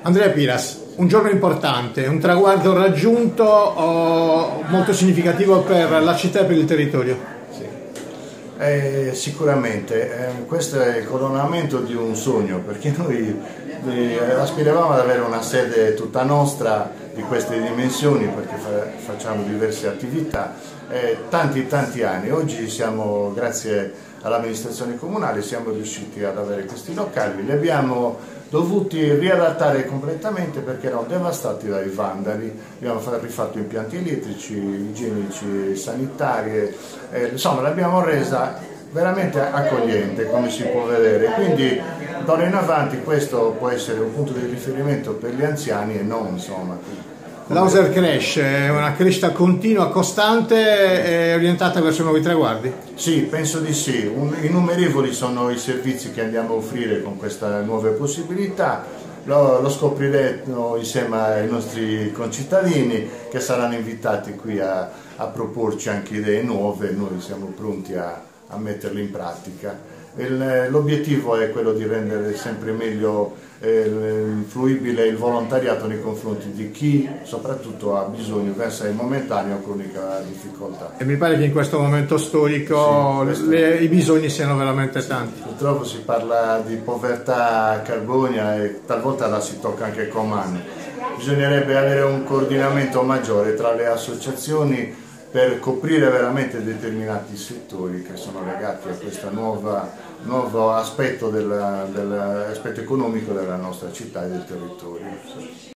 Andrea Piras, un giorno importante, un traguardo raggiunto molto significativo per la città e per il territorio. Sì. Sicuramente, questo è il coronamento di un sogno, perché noi aspiravamo ad avere una sede tutta nostra di queste dimensioni, perché facciamo diverse attività, tanti anni. Oggi siamo, grazie all'amministrazione comunale, siamo riusciti ad avere questi locali, li abbiamo dovuti riadattare completamente perché erano devastati dai vandali. Abbiamo rifatto impianti elettrici, igienici, sanitari, insomma l'abbiamo resa veramente accogliente, come si può vedere, quindi d'ora in avanti questo può essere un punto di riferimento per gli anziani e non, insomma. L'Auser cresce, è una crescita continua, costante e orientata verso nuovi traguardi? Sì, penso di sì. Innumerevoli sono i servizi che andiamo a offrire con queste nuove possibilità. Lo scopriremo insieme ai nostri concittadini, che saranno invitati qui a proporci anche idee nuove. Noi siamo pronti a metterle in pratica. L'obiettivo è quello di rendere sempre meglio fruibile il volontariato nei confronti di chi soprattutto ha bisogno, versa in momentanea o cronica difficoltà. E mi pare che in questo momento storico sì, i bisogni siano veramente tanti. Purtroppo si parla di povertà carbonica e talvolta la si tocca anche con mano. Bisognerebbe avere un coordinamento maggiore tra le associazioni per coprire veramente determinati settori che sono legati a questo nuovo aspetto, dell'aspetto economico della nostra città e del territorio.